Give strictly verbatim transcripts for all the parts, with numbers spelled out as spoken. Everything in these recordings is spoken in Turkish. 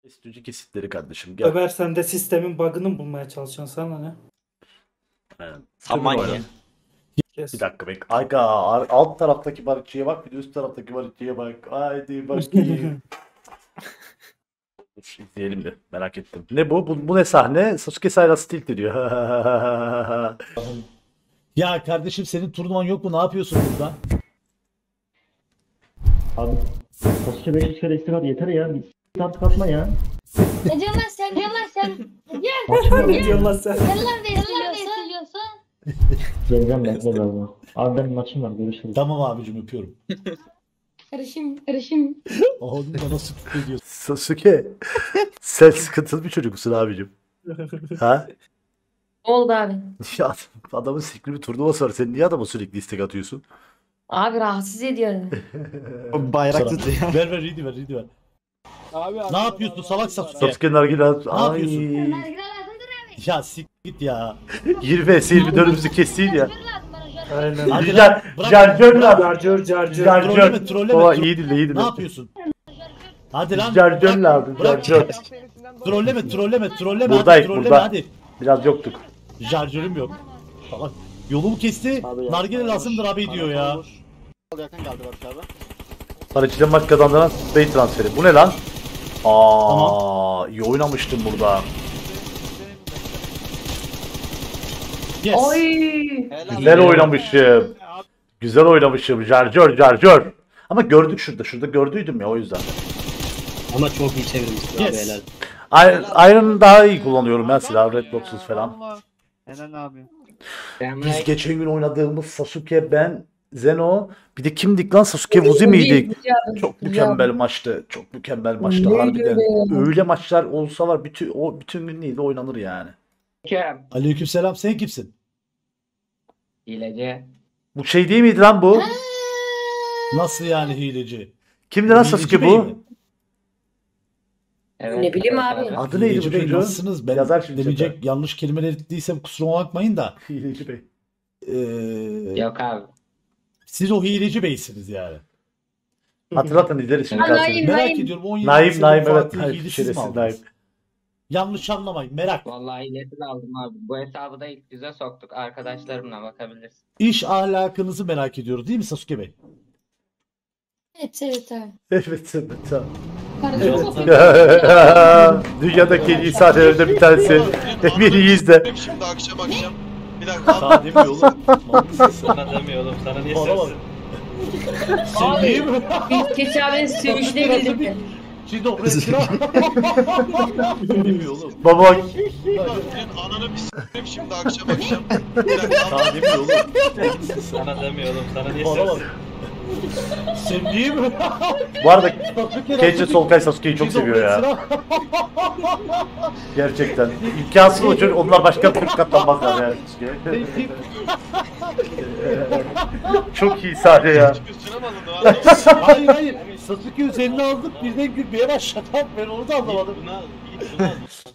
Üstücü kesitleri kardeşim. Gel. Ömer sen de sistemin bug'ını mı bulmaya çalışıyorsun sana ne? Yani, Samanya. Kes. bir dakika bek. Aga alt taraftaki barışçıya bak, bir de üst taraftaki barışçıya bak. Haydi bakayım. Dur izleyelim de, merak ettim. Ne bu? Bu, bu ne sahne? Sasuke Sayras tilt ediyor. Ya kardeşim senin turnuvan yok mu? Ne yapıyorsun burada? Abi Sasuke beş yüz kere istirham yeter ya. Bir start katma ya. Ne diyorsun lan sen? Ne diyorsun lan sen? Gel. Maçım var. Ne diyorsun lan sen? Gel lan ne istiyorsun? Geleceğim bekle birazdan. Abi benim maçım var, görüşürüz. Tamam abicim öpüyorum. Karışım, karışım. Oğlum da nasıl ediyorsun? Sasuke sen sıkıntılı bir çocuksun abicim. Ha? Ne oldu abi? Ya adamın sikli bir turnuvası var. Sen niye adama sürekli istek atıyorsun? Abi rahatsız ediyorsun. Bayrak tut ya. Ver ver ready ver ready ver. Abi, abi, Ne yapıyorsun salak Sasuke? Sasuke'nin nargile at. Ne Ay. yapıyorsun? Nargile lazımdır abi. Ya sik git ya. yirmi vs yirmi dördümüzü kestin ya. Nargile lazım bana şu an. Aynen. Hadi Jar lan, bırak. Jar lazım. Carcör carcör. Jar Trolleme trolleme. Baba tro- iyi dinle iyi dinle. Ne yapıyorsun? Hadi lan. Jar bırak, lazım. bırak. Jar Trolleme trolleme trolleme Buradayız, hadi trolleme burada. hadi. Biraz yoktuk. Jarjörüm yok. Salak. Yolumu kesti. Abi, Nargile lazımdır abi diyor ya. Yakın geldi Barış abi. Sarıçı'dan maç kazandıran Bey transferi. Bu ne lan? Aa, iyi oynamıştım burada. Yes. Güzel oynamışım. Güzel oynamışım. Jarjör, jarjör. Ama gördük şurada. Şurada gördüydüm ya o yüzden. Ama çok iyi çevirmişsin Yes. abi helal. Iron, Iron'ı daha iyi kullanıyorum ben silah. Red Box'uz falan. Helal abi. Biz geçen gün oynadığımız Sasuke, ben, Zeno. Bir de kimdik lan? Sasuke Vuzi miydik? Çok mükemmel maçtı. Çok mükemmel maçtı harbiden. Öyle maçlar olsa var bütün o bütün gün değil de oynanır yani. Aleykümselam, sen kimsin? Hileci. Bu şey değil miydi lan bu? Nasıl yani hileci? Kimdi lan Hileci Sasuke Bey bu? mi? Ne bileyim abi. Adı neydi bu Hileci Bey çocuğun? nasılsınız? Ben Yazar şimdi demeyecek chatte. yanlış kelimeler ettiysem kusuruma bakmayın da. Hileci Bey. Ee, Yok abi. siz o hileci beysiniz yani. Hatırlatın izleriz şimdi. Naim, kalsın. Merak Naim. ediyorum on yedi Naim, senin Naim, evet. Fatih Naim, hilesiz şerefsiz mi aldınız? Naim. Yanlış anlamayın, merak. Vallahi hilesiz aldım abi. Bu hesabı da ilk düze soktuk. Arkadaşlarımla bakabilirsin. İş ahlakınızı merak ediyoruz değil mi Sasuke Bey? Evet evet abi. Evet, evet. Tamam. Karışım çok Dünyadaki en iyi sahnelerinden bir tanesi. Eminiyiz de. Şimdi akşam akşam. Bir dakika. Sana demiyor oğlum. Mantıksız sen. Sana demiyor oğlum sana niye Bana bak. sensin? Sen niye mi? Biz geç abi sürüşte bildik. Şimdi oraya sıra. Demiyor oğlum. Baba Senin ananı bir s**eyim şimdi akşam akşam. Bir dakika. Sana demiyor oğlum. Mantıksız sen. Sana demiyor oğlum sana niye Bana sensin? bak. Sen niye mi? bu arada Kenji Solkay Sasuke'yi çok Şimdi seviyor oraya ya. sıra. Gerçekten. İmkansız o çocuk. Onlar başka kırk katlanmazlar yani. Çok iyi sahne ya. Üstüne mi alındı abi? Hayır hayır. Sasuke üzerine aldık birden gülmeye başladı. Ben onu da anlamadım. Buna al, git buna al.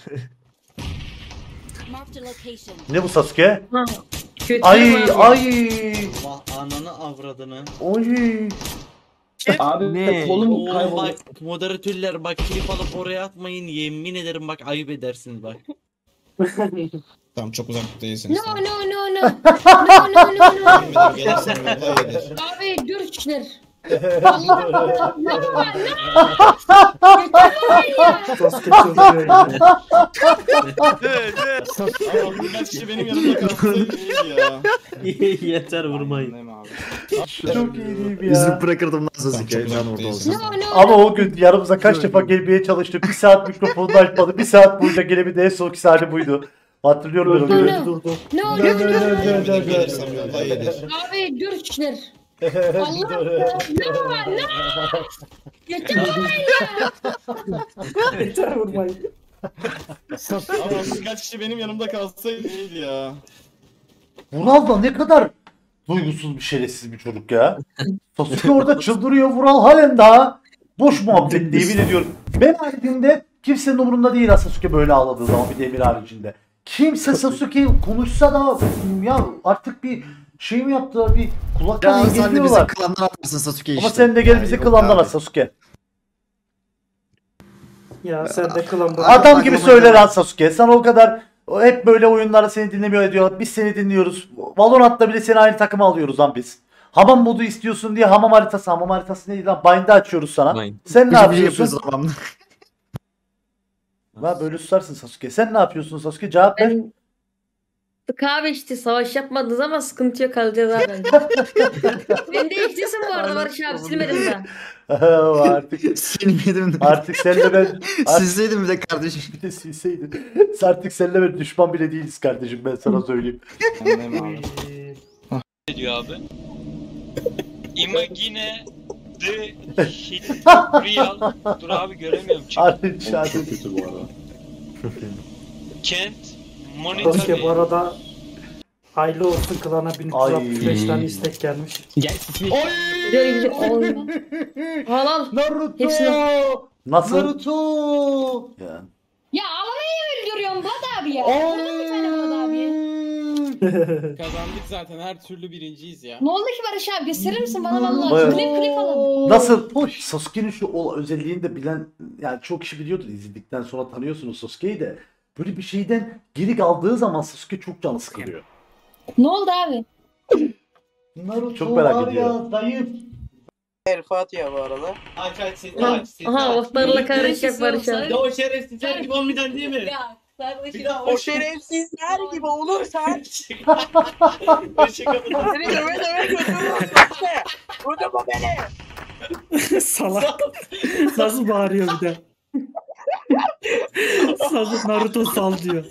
Ne bu Sasuke? Kötü Ay abi. ay. Allah ananı avradını. Oy. Abi Ne? kolum Oo, kayboldu. bak moderatörler bak klip alıp oraya atmayın yemin ederim bak ayıp edersiniz bak. Tamam çok uzak değilsiniz. No no no no. No no no no. Gelirsen böyle iyidir. Abi dürtçler. Allah Allah. No no. Sasuke çıldırıyor yani. Birkaç kişi benim yanımda kalsın iyi ya. Yeter vurmayın. Çok iyi değil mi ya? bırakırdım nasıl Sasuke can orada olsun. No no. Ama o gün yanımıza kaç defa gelmeye çalıştı. Bir saat mikrofonunu açmadı. Bir saat boyunca gelemedi. En son iki sahne buydu. Hatırlıyorum ben o Durdu günü. durdu. No no Dön, dön, dön, no. dön, dön, dön. Gelirsem yolda iyidir. Abi dürtçler. Allah. No no. Yeter ya. Yeter vurmayın. Ama birkaç kişi benim yanımda kalsa iyi ya. Vural da ne kadar duygusuz bir şerefsiz bir çocuk ya. Sasuke orada çıldırıyor. Vural halen daha boş muhabbet diye yemin ediyorum. Ben haricinde kimsenin umurunda değil Sasuke böyle ağladığı zaman, bir Demir haricinde. Kimse Sasuke konuşsa da ya artık bir şey mi yaptılar, bir kulaktan Ya sen de bizi engelliyorlar. klandan atarsın Sasuke işte. Ama sen de gel bizi Yok kılandan abi. at Sasuke. Ya sen de kılımda. Adam gibi söyle lan Sasuke. Sana o kadar o hep böyle oyunlarda seni dinlemiyor ediyor. Biz seni dinliyoruz. Valorant'ta bile seni aynı takıma alıyoruz lan biz. Hamam modu istiyorsun diye hamam haritası. Hamam haritası neydi lan? Bind'i açıyoruz sana. Bind. Sen ne yapıyorsun? Tamam. Ha böyle susarsın Sasuke. Sen ne yapıyorsun Sasuke? Cevap ver. Ben kahve işte savaş yapmadınız ama sıkıntı yok, kalacağız abi. Ben değiştirsin bu arada Barış abi, silmedim ben. artık Silmedim. artık senle ben artık Silseydim bir de kardeşim. bir de silseydin. Artık seninle ben düşman bile değiliz kardeşim, ben sana söyleyeyim. Ne diyor abi? Imagine the hit real. Dur abi göremiyorum. Çık. Artık şahit. Can't monitor Sasuke bu me. arada hayırlı olsun, klana bin üç yüz altmış beş Ay. tane istek gelmiş. Güzel güzel. Oy. Halal. Naruto. Hepsini- Nasıl? Naruto. Ya. Ya alana öldürüyorum Murat abi ya. Vurdum bir tane Murat abi. Kazandık zaten, her türlü birinciyiz ya. Ne oldu ki Barış abi, gösterir misin bana vallahi? Bayağı- Klip klip alın. Nasıl? Sasuke'nin şu o özelliğini de bilen, yani çok kişi biliyordur, izledikten sonra tanıyorsunuz Sasuke'yi de. Böyle bir şeyden geri kaldığı zaman Sasuke çok canı sıkılıyor. Ne oldu abi? Naruto Çok merak var ediyorum. ya zayıf. El Fatiha bu arada. Aç aç sesini aç sesini Aha aç. otlarla karışacak Barış abi. Ya o şerefsizler gibi olmayacaksın değil mi? Ya kardeşim. Bir daha O şerefsizler gibi olursan Işık kapatın. seni döve döve götürürüm Sasuke. Vurma beni. Salak. Nasıl bağırıyor bir de. Sal, Naruto sal diyor.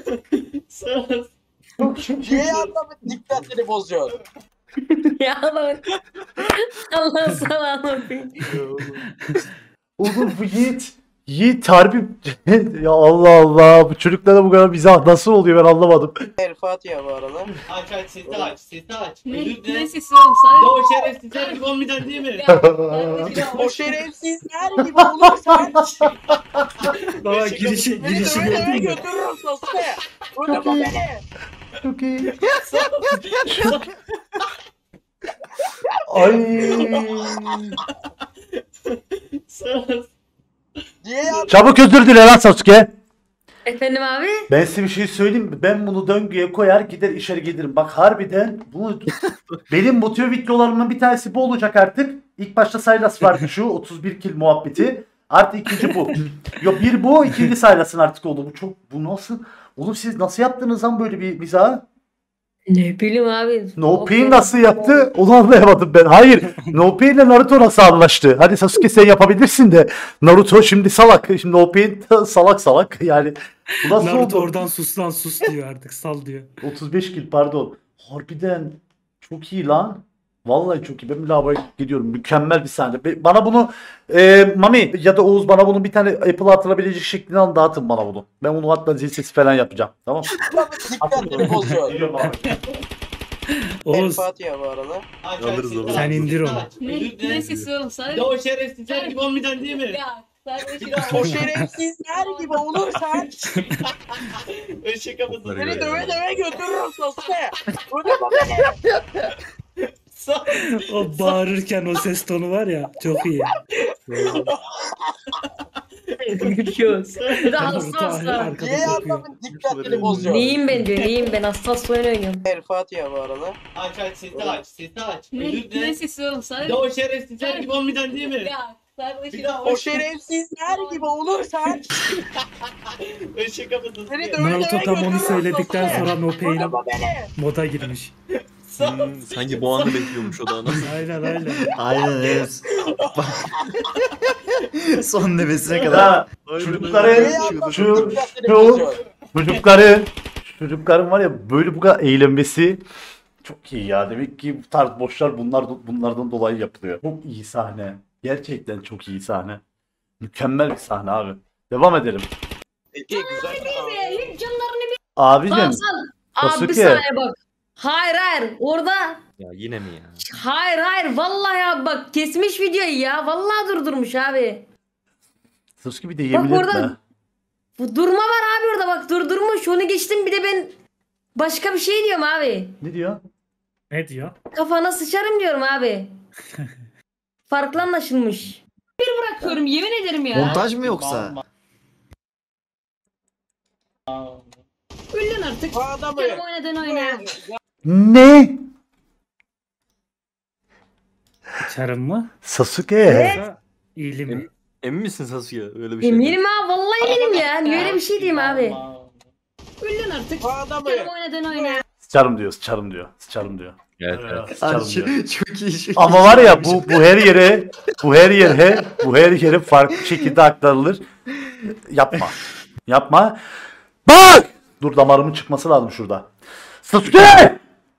Niye adamın dikkatini bozuyorsun? Ya Allah. Allah sana anlatayım. Oğlum bu Yiğit. Yiğit harbi. Ya Allah Allah. Bu çocuklara bu kadar mizah nasıl oluyor ben anlamadım. El Fatiha bu arada. Aç aç sesini aç sesini aç. Ne, Özür ne dilerim. sesi oğlum Ya sen? o şerefsizler gibi olmayacaksın değil mi? Ya kardeşim. O şerefsizler gibi olursan Baba girişi, seni girişi döve döve gördün mü? götürürüm Sasuke. Vurma beni. Çok iyi. Ay. Niye yaptın? Çabuk özür dile lan Sasuke. Efendim abi? Ben size bir şey söyleyeyim mi? Ben bunu döngüye koyar gider içeri gelirim. Bak harbiden bunu benim motive videolarımın bir tanesi bu olacak artık. İlk başta Sylas vardı şu otuz bir kill muhabbeti. Artı ikinci bu. Yok bir bu, ikinci Sylas'ın artık oldu. Bu çok, bu nasıl? Oğlum siz nasıl yaptınız lan böyle bir mizahı? Ne bileyim abi. No Pain nasıl yaptı? Onu anlayamadım ben. Hayır. No Pain ile Naruto nasıl anlaştı? Hadi Sasuke sen yapabilirsin de. Naruto şimdi salak. Şimdi No Pain salak salak. Yani bu nasıl Naruto oldu? oradan sus lan sus diyor artık, sal diyor. otuz beş kill pardon. Harbiden çok iyi lan. Vallahi çok iyi. Ben bir lavaboya gidiyorum. Mükemmel bir sahne. Be- Bana bunu e, Mami ya da Oğuz bana bunun bir tane Apple'a atılabilecek şeklini alın, dağıtın bana bunu. Ben onu hatta zil sesi falan yapacağım. Tamam. Adamın dikkatini bozuyorsun. Geliyorum abi. El Oğuz Fatiha bu arada. Aç aç Alırız sesini onu. aç, Sen indir sesini onu. aç. Ne, Özür ne dilerim. sesi oğlum sen? Ya o şerefsizler gibi olmayacaksın değil mi? Ya kardeşim. O şerefsizler gibi olursan Işık kapatın. seni döve döve götürürüm Sasuke. Vurma beni. o bağırırken o ses tonu var ya, çok iyi. Gülüyoruz. Bir de hasta Naruto hasta. arkada Niye kopuyor. adamın dikkatini bozuyorsun? Neyim ben diyor, neyim ben hasta oyun oynuyorum. El Fatiha bu arada. Aç aç sesini aç sesini aç. Ne, Özür ne dilerim. sesi oğlum sen? Ya o şerefsizler gibi olmayacaksın değil mi? Ya kardeşim. Bir daha O şerefsizler gibi olursan Işık kapatın. seni döve Naruto döve tam onu götürürüm söyledikten Sasuke. sonra No Pain Vurma beni. moda girmiş. Hmm, sanki bu anı bekliyormuş o da ana. Aynen aynen. Aynen evet. Son nefesine kadar. Ha, Niye çocukları adamın şu dikkatini şu bozuyorsun? çocukların çocukların var ya böyle bu kadar eğlenmesi çok iyi ya. Demek ki bu tarz boşlar bunlar bunlardan dolayı yapılıyor. Çok iyi sahne. Gerçekten çok iyi sahne. Mükemmel bir sahne abi. Devam edelim. Peki güzel. Hiç canlarını bir Abicim sal sal. Abi bir Sasuke. saniye bak. Hayır hayır orada. Ya yine mi ya? Hayır hayır vallahi abi bak kesmiş videoyu ya. Vallahi durdurmuş abi. Sasuke bir de yemin Bak etme. orada- Bu durma var abi orada bak durdurmuş. Onu geçtim bir de ben başka bir şey diyorum abi. Ne diyor? Ne diyor? Kafana sıçarım diyorum abi. Farklı anlaşılmış. Bir bırakıyorum yemin ederim ya. Montaj mı yoksa? Öldün artık. Bu adamı. Canım oynadın oyna. Ne? Çarım mı? Sasuke. Yoksa iyili mi? Emin misin Sasuke? Öyle bir şey. Eminim ha vallahi eminim ya. Niye öyle bir şey diyeyim abi? Öldün artık. Bu adamı. Canım oynadın oyna. Sıçarım diyor, sıçarım diyor, sıçarım diyor. Evet, Ee, evet. sıçarım diyor. Çok iyi şey. Ama var ya bu bu her yere bu her yere bu her yere farklı şekilde aktarılır. Yapma. Yapma. Bak! Dur damarımın çıkması lazım şurada. Sasuke!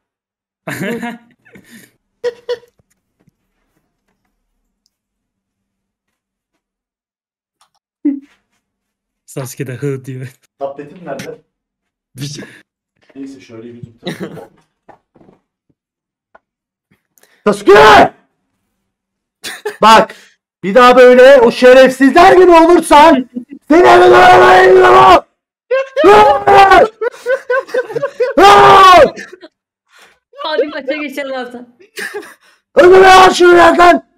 Sasuke de hı diyor. Tabletim nerede? Neyse şöyle YouTube. Sasuke! Bak! Bir daha böyle o şerefsizler gibi olursan seni eve dönemeyiz. Hadi maça geçelim artık. Ömrüme al şunu yerden!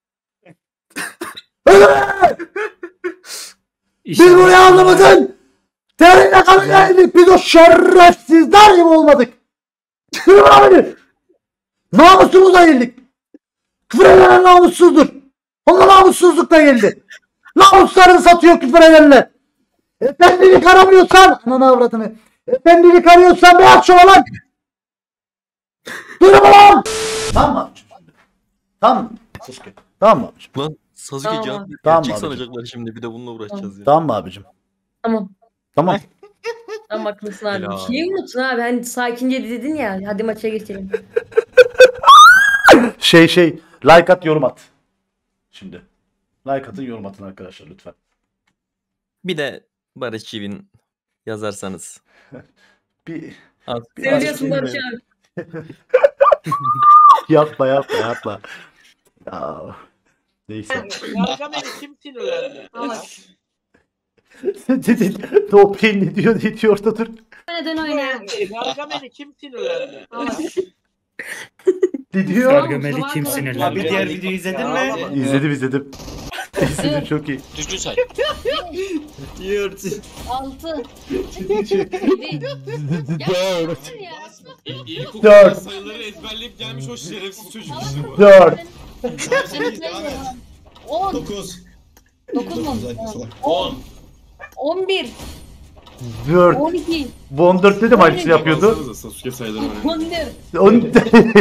Ömrüme! Biz buraya anlamadın! Terine kanı geldik! Biz o şerefsizler gibi olmadık! Yürü bana beni! Namusumuzla geldik! Küfür eden namussuzdur! Onlar namussuzlukla geldi! Namuslarını satıyor küfür edenler! Efendilik aramıyorsan! Ananı avradını! Efendilik arıyorsan bir akşam olan! Yürü lan! Tamam mı abicim şimdi? Tamam mı? Sasuke. Tamam mı abicim? Lan Sasuke Tamam can abi. Tamam gerçek abi. sanacaklar şimdi bir de bununla uğraşacağız ya. Tamam mı abicim? Tamam. Tamam. Tamam haklısın abi. Helal. Şeyi unuttun abi. Hani sakince dedin ya. Hadi maça geçelim. Şey şey like at yorum at. Şimdi. Like atın yorum atın arkadaşlar lütfen. Bir de Barış Çivin yazarsanız. Bir Az- Seviyorsun az- Barış abi. yapma yapma yapma. Ya. Neyse. Gargamel'i kim sinirlendi? Dedin no pain ne diyor ne diyor orada dur. Oynadın oyna. Gargamel'i kim sinirlendi? Ne diyor? Gargamel'i kim sinirlendi? Abi diğer videoyu izledin mi? İzledim izledim. İzledim çok iyi. Düzgün say. Altı. Dört. Sayıları ezberleyip gelmiş o şerefsiz çocuk. Dört. On. dokuz. Dokuz mu? On. On bir. Dört. On iki. Bu on dörtte de mi aynısını yapıyordu? Sasuke sayıları On dört. On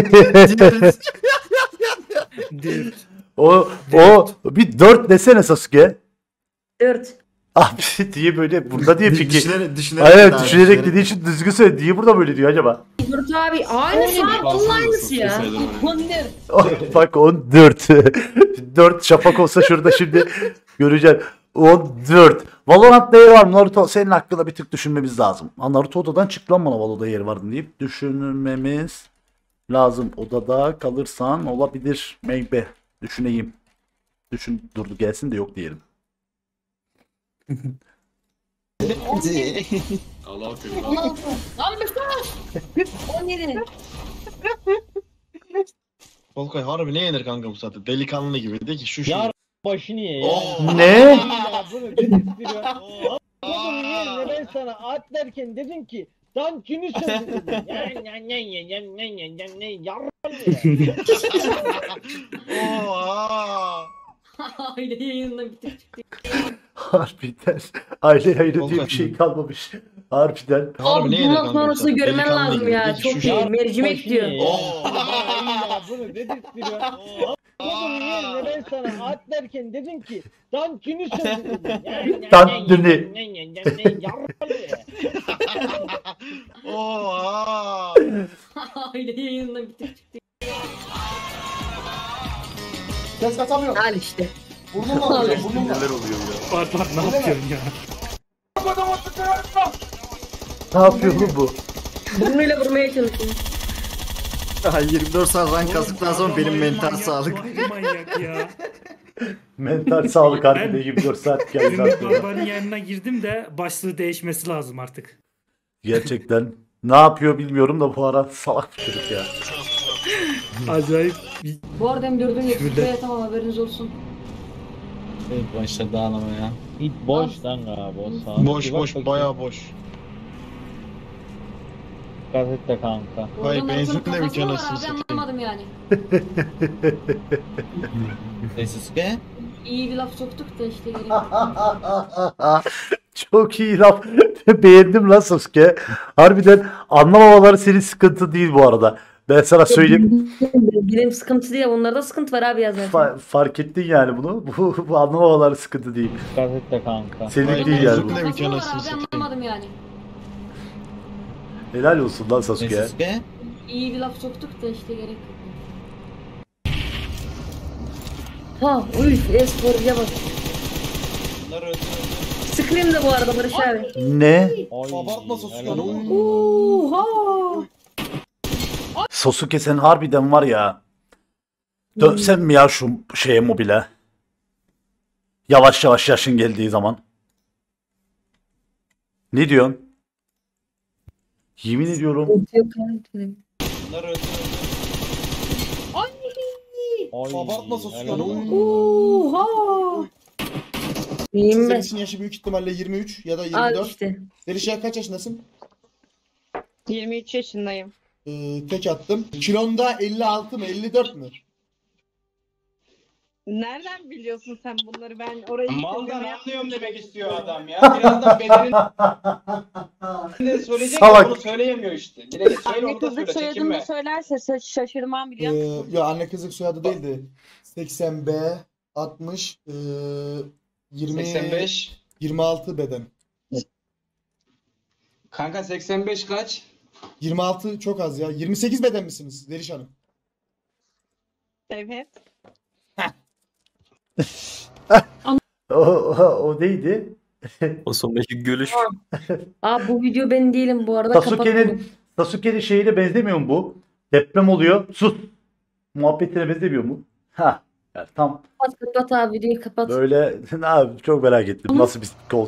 Dört. o o bir dört desene Sasuke. Dört. Abi diye böyle burada diye peki. Düşünerek, düşünerek. Hayır daha düşünerek düşünerek. dediği için düzgün söyle. Diye burada böyle diyor acaba? Dört abi. Aynısı abi. Onun aynısı ya. On dört. Oh, bak on dört. dört şafak olsa şurada şimdi göreceksin. on dört. Valorant'ta yeri var mı? Naruto senin hakkında bir tık düşünmemiz lazım. Ha, Naruto odadan çık lan bana Valo'da yeri var mı deyip düşünmemiz lazım. Odada kalırsan olabilir. Maybe. Düşüneyim. Düşün durdu gelsin de yok diyelim. Allah affedin. On altı. Lan bir koş. On yedi. Volkay harbi ne yenir kanka bu saatte? Delikanlı gibi de ki şu şu. Ya başını ye ya. Ne? Ya bunu dedirtiyor. Bunun yerine ben sana at derken dedim ki dankini söyle dedim. Yan yan yan yan yan yan yan yan yan yarrım ya. Oha. Aile yayınına bitir çıktı. Harbiden. Aile yayını diye bir şey kalmamış. Harbiden. Harbi ne yenir Bundan kanka bu sonrasını saatte? görmen Delikanlı lazım gibi ya. de ki Çok şu şu. iyi. Mercimek diyor. Ya bunu dedirtiyor. Bunun yerine ben sana at derken dedim ki dankini söyle dedim. Yan yan Dankini. yan yan yan yan yarrım ya. Oha. Aile yayınına bitir çıktı. Ses katamıyorum. Al işte. Burnum alıyor. Burnum Neler oluyor ya? Bak bak ne yapıyorsun ya? Ne yapıyor bu bu? Burnuyla vurmaya çalışıyor. yirmi dört saat rank kastıktan sonra benim mental Manyak, sağlık. vay Manyak ya. Mental sağlık harbiden yirmi dört saat geldi Ümit aklıma. Barbar'ın yanına girdim de başlığı değişmesi lazım artık. Gerçekten. Ne yapıyor bilmiyorum da bu ara salak bir çocuk ya. Acayip. Bu arada hem dördün Şurada. geçti. Tamam haberiniz olsun. İlk başta dağılama ya. İlk boş lan abi o sağ. Boş boş bayağı boş. Gazete kanka. Hayır benzin de bitiyor anasını satayım. Anlamadım yani. Sasuke. İyi bir laf soktuk da işte gerek. Çok iyi laf. Beğendim lan Sasuke. Harbiden anlamamaları senin sıkıntı değil bu arada. Ben sana söyleyeyim. Benim sıkıntı değil. Onlarda sıkıntı var abi ya zaten. Fa- fark ettin yani bunu. Bu, bu anlamamaları sıkıntı değil. Gazete kanka. Senin Hayır, değil yani bu. benzin de bitiyor Var anasını abi satayım. anlamadım yani. Helal olsun lan Sasuke. Sasuke. İyi bir laf soktuk da işte gerek yok. Ha uyuf esporcuya bak. Bunlar öldü. Scream de bu arada Barış abi. Ne? Abartma Sasuke. Oha. Sasuke sen harbiden var ya. Dönsen mi ya şu şeye mobile? Yavaş yavaş yaşın geldiği zaman. Ne diyorsun? Yemin ediyorum. Bunlar öldü. Abartma Sasuke. Oha. İyiyim ben. Senin yaşı büyük ihtimalle yirmi üç ya da yirmi Abi dört. işte. Derişah kaç yaşındasın? yirmi üç yaşındayım. Ee, tek attım. Kilonda elli altı mı elli dört mü? Nereden biliyorsun sen bunları? Ben orayı Maldan anlıyorum demek istiyor adam ya. Birazdan bedenin ne söyleyecek Salak. ya onu söyleyemiyor işte. Direkt söyle Anne onu da kızlık söyle soyadını çekinme. da söylerse şaş- şaşırmam biliyor Ee, musun? ya anne kızlık soyadı değildi. seksen B, altmış, ee, yirmi, seksen beş. yirmi altı beden. Kanka seksen beş kaç? yirmi altı çok az ya. yirmi sekiz beden misiniz Zeliş Hanım? Evet. O, o, o neydi? O sondaki gülüş. Abi bu video ben değilim bu arada. kapattım. Sasuke'nin Sasuke'nin şeyine benzemiyor mu bu? Deprem oluyor. Sus. Muhabbetine benzemiyor mu? Ha. Yani tam Kapat kapat abi videoyu kapat. böyle abi çok merak ettim. Nasıl bir kol?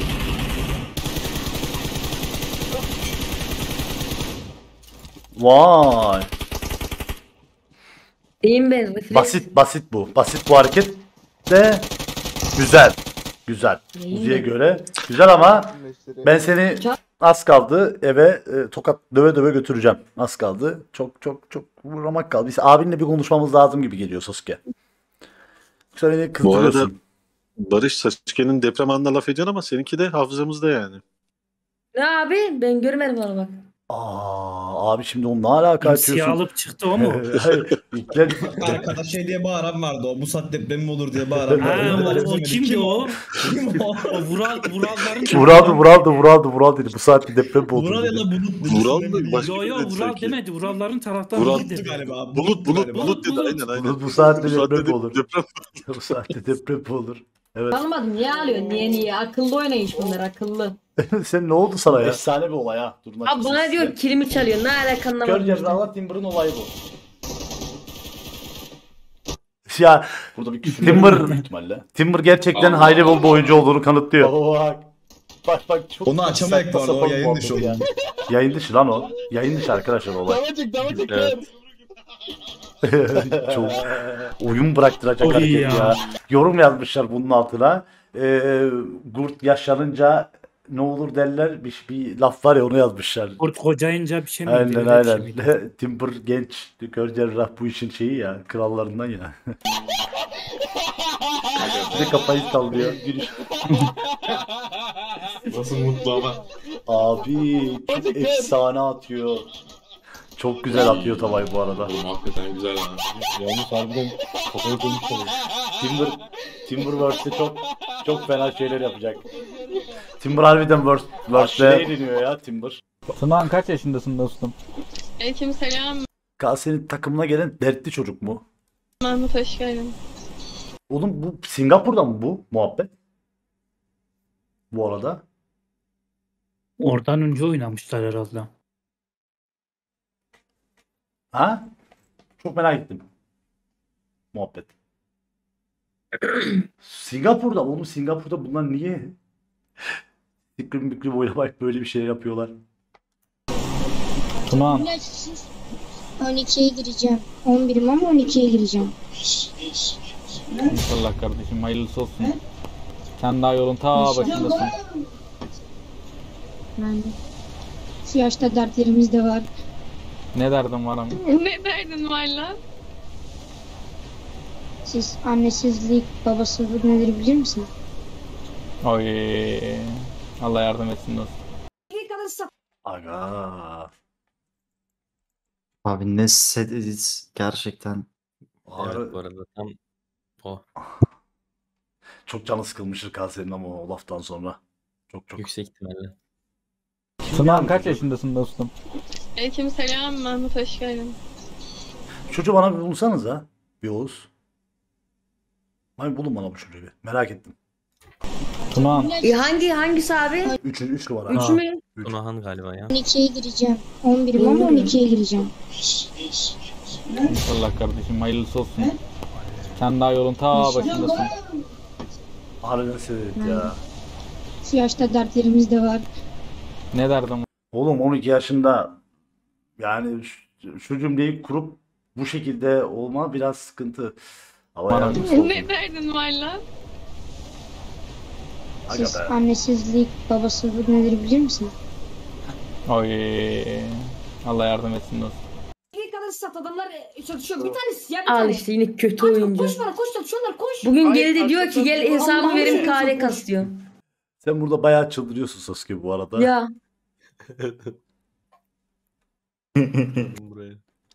Vay. İyiyim ben. refleks. Basit basit bu. Basit bu hareket de güzel. Güzel. İyi. Uzi'ye göre güzel ama ben seni az kaldı eve e, tokat döve döve götüreceğim. Az kaldı. Çok çok çok vurmak kaldı. Biz abinle bir konuşmamız lazım gibi geliyor Sasuke. Yoksa beni Bu arada kızdırıyorsun. Barış Sasuke'nin deprem anına laf ediyorsun ama seninki de hafızamızda yani. Ne abi? Ben görmedim onu bak. Aa abi şimdi onu ne alaka Siyah yapıyorsun? alıp çıktı o mu? Hayır, İlkler... Arkadaş şey diye bağıran vardı o. Bu saat deprem mi olur diye bağıran Ha, vardı. o, o kimdi o? Kim o? O Vural, Vuralların Vuraldı Vuraldı Vuraldı Vural dedi. Bu saatte deprem mi olur Vural ya dedi. da Bulut. Vural mı? Başka Yo biri yo dedi Vural sanki. demedi. Vuralların taraftarı Vural dedi. galiba. Bulut bulut galiba. bulut dedi Bulut. aynen aynen. Bu, bu saatte Bu saatte deprem mi de- olur? Deprem. Bu saatte deprem mi olur? Evet. Anlamadım. Niye ağlıyor? Niye niye? Akıllı oynayış bunlar akıllı. Sen ne oldu sana ya? Efsane bir olay ha. Durun Abi bana diyor kilimi çalıyor. Ne alaka anlamadım. Kör cerrahla Timber'ın olayı bu. Ya burada bir Timber ihtimalle. Timber gerçekten Allah high level bir oyuncu olduğunu kanıtlıyor. Bak. Bak bak çok Onu açamayak bu arada, o yayın dışı ya. Yayın dışı lan o. Yayın dışı arkadaşlar o olay. Damacık damacık. Evet. Çok oyun bıraktıracak Çok iyi hareket ya. ya. Yorum yazmışlar bunun altına. Ee, Gurt yaşlanınca ne olur derler. Bir, bir laf var ya onu yazmışlar. Kurt kocayınca bir şey mi? Aynen dedi, öyle bir şey aynen. miydi? Timber genç. Kör cerrah bu işin şeyi ya. Krallarından ya. Bir de kafayı sallıyor. Gülüş. Nasıl mutlu ama. Abi çok efsane atıyor. Çok güzel atıyor tavayı bu arada. Hakikaten güzel ha. Yalnız harbiden kafayı koymuş oluyor. Timber Timberworks'te çok çok fena şeyler yapacak. Timber harbiden Works Works'te eğleniyor ya Timber. Tunan kaç yaşındasın dostum? Aleyküm selam. Senin takımına gelen dertli çocuk mu? Mahmut hoş geldin. Oğlum bu Singapur'da mı bu muhabbet? Bu arada. Oradan önce oynamışlar herhalde. Ha? Çok merak ettim. Muhabbet. Singapur'da oğlum Singapur'da bunlar niye Sikrim bikrim oynamayıp böyle bir şey yapıyorlar? Tunan. on ikiye gireceğim. on birim ama on ikiye gireceğim. İnşallah kardeşim hayırlısı olsun. Sen daha yolun ta başındasın. Ben de. Şu yaşta dertlerimiz de var. Ne derdin var ama? Ne derdin var lan? Siz annesizlik, babasızlık nedir bilir misin? Oy. Allah yardım etsin dostum. Aga. Abi ne set edit gerçekten. Evet, bu arada tam o. Çok canı sıkılmıştır Kalse'nin ama o laftan sonra. Çok çok. Yüksek ihtimalle. Tuna kaç yaşındasın dostum? Aleyküm selam Mahmut, hoş geldin. Çocuğu bana bir bulsanız ha. Bir Oğuz. Hani bulun bana bu çocuğu bir. Merak ettim. Tuna. E hangi hangisi abi? Üç, üç numara. Üç mü? Tunahan galiba ya. on ikiye gireceğim. on birim ama on ikiye gireceğim. Allah kardeşim hayırlısı olsun. Sen daha yolun ta başındasın. Harbiden severim ya. Şu yaşta dertlerimiz de var. Ne derdin? Oğlum on iki yaşında yani şu, şu cümleyi kurup bu şekilde olma biraz sıkıntı. Hava Bana- yardımcısı olsun. Ne derdin var lan? Aga Siz be. annesizlik, babasızlık nedir bilir misin? Oy. Allah yardım etsin dostum. Al işte yine kötü oyuncu. Bugün geldi diyor ki gel hesabımı verim K R kas diyor. Sen burada bayağı çıldırıyorsun Sasuke bu arada. Ya. Buraya.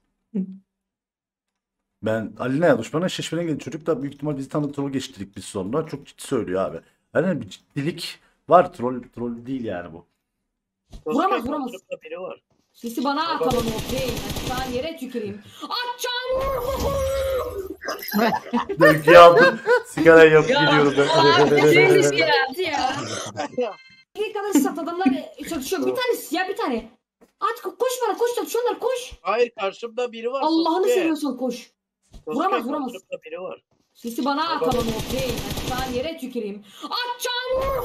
Ben Alina'ya düşmana şaşıran geldi. Çocuk da büyük ihtimal bizi tanıdık troll geçtirdik biz sonra. Çok ciddi söylüyor abi. Yani bir ciddilik var. Troll troll değil yani bu. Vuramaz vuramaz. Biri var. Sesi bana atalım o değil. Sen yere tüküreyim. Atacağım. Döngüyü aldım. Sigarayı yapıp gidiyorum ben. Abi ya. Bir kadar sat adamlar çalışıyor. Bir tane siyah bir tane. At koş bana koş çalışıyorlar koş. Hayır karşımda biri var. Allah'ını seviyorsan koş. Vuramaz vuramaz. Karşımda biri var. Sesi bana atalım o değil. Sen yere tüküreyim. Atacağım.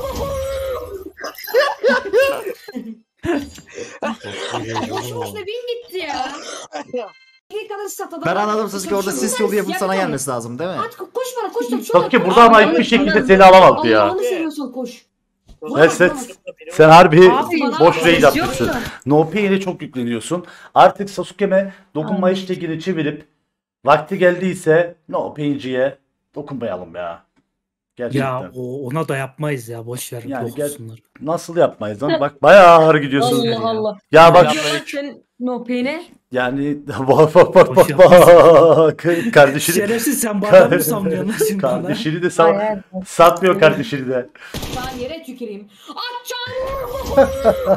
Boş boşuna bin gitti ya. Bir kadar sat adamlar. Ben anladım Sasuke orada sis yolu yapıp sana gelmesi lazım değil mi? At koş bana koş çalışıyorlar. Sasuke burada ama hiçbir şekilde seni alamazdı ya. Allah'ını seviyorsan koş. Evet sen, sen harbi Abi, boş bana raid yok atmışsın. da. No Pain'e çok yükleniyorsun. Artık Sasuke'me dokunma iştekini çevirip vakti geldiyse No Pain'ciye dokunmayalım ya. Gerçekten. Ya o, ona da yapmayız ya boş ver. Yani gel- Okusunlar. Nasıl yapmayız lan? Bak bayağı ağır gidiyorsun. Allah Allah. Ya bak Sen no pain'e. yani bak bak bak Boş bak bak kardeşini Şerefsiz sen bu adamı mı sanmıyorsun lan şimdi bana? kardeşini de sat, satmıyor kardeşini de. Ben yere tüküreyim. Atacağım.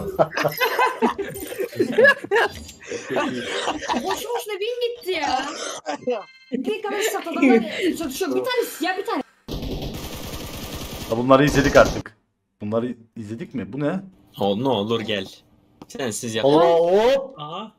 Boş boşuna bin gitti ya. Bir kadar sat adamlar çalışıyor. Bir tane siyah bir tane. Ya bunları izledik artık. Bunları izledik mi? Bu ne? O ne olur gel. Sensiz yap. Allah hop. Aha.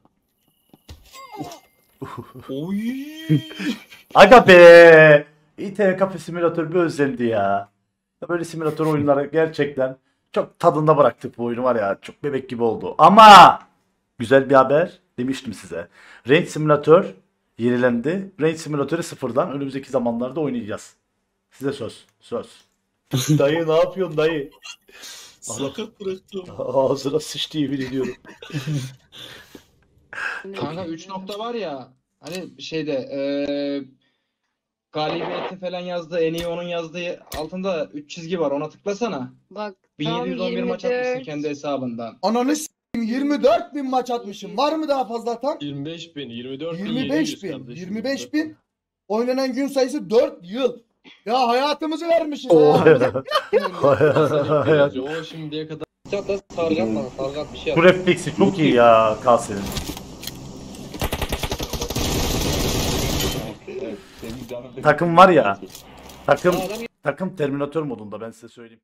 Oy. Aga be. İ T Kafe simülatör bir özlendi ya. Ya böyle simülatör oyunları gerçekten çok tadında bıraktık bu oyunu var ya. Çok bebek gibi oldu. Ama güzel bir haber demiştim size. Raid Simülatör yenilendi. Raid Simülatörü sıfırdan önümüzdeki zamanlarda oynayacağız. Size söz. Söz. Dayı ne yapıyorsun dayı? Sakat bıraktım. Ağzına sıçtı yemin ediyorum. Kanka üç nokta var ya hani şeyde eee galibiyeti falan yazdığı en iyi onun yazdığı altında üç çizgi var ona tıklasana. Bak bin yedi yüz on bir maç atmışsın kendi hesabından. Ananı s**eyim yirmi dört bin maç atmışım. Var mı daha fazla atan? yirmi beş bin, yirmi dört bin, yirmi beş bin. yirmi beş bin. Oynanan gün sayısı dört yıl. Ya hayatımızı vermişiz Oh. ha. O şimdiye kadar. Sargat bana sargat bir şey Bu refleksi çok iyi ya Kalse'nin. Takım var ya. Takım takım Terminator modunda ben size söyleyeyim.